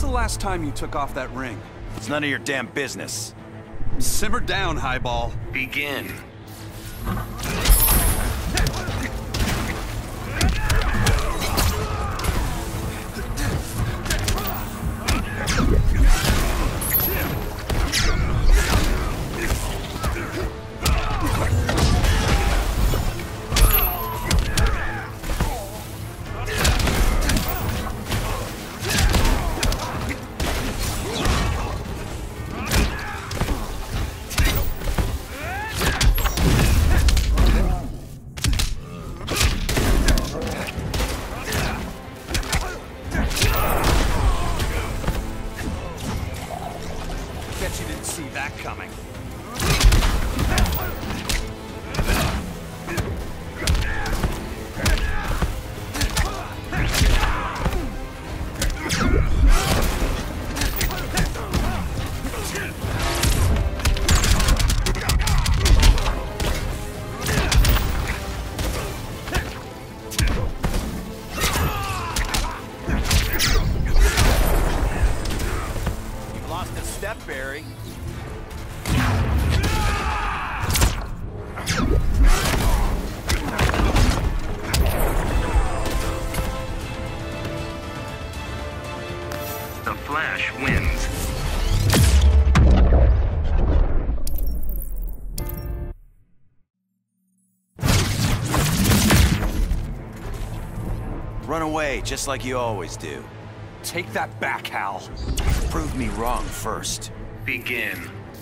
the last time you took off that ring? It's none of your damn business. Simmer down, Highball. Begin. Bet you didn't see that coming. You've lost a step, Barry. The Flash wins. Run away, just like you always do. Take that back, Hal. Prove me wrong first. Begin.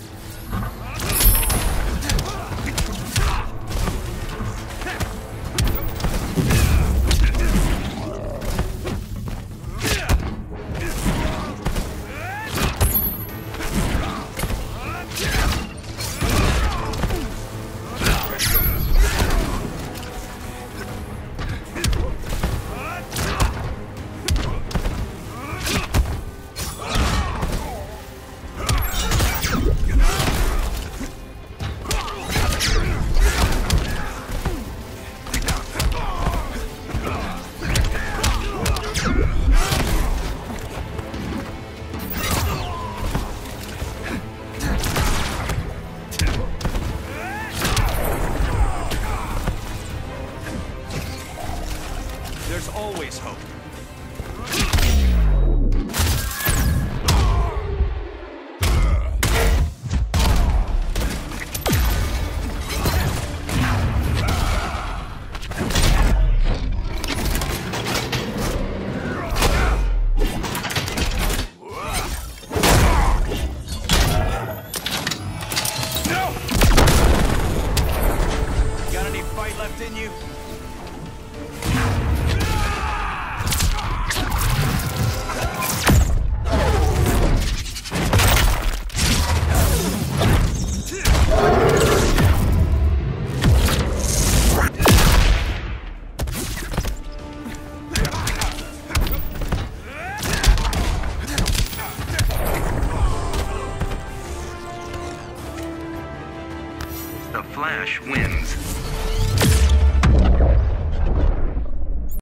There's always hope. Got any fight left in you? The Flash wins.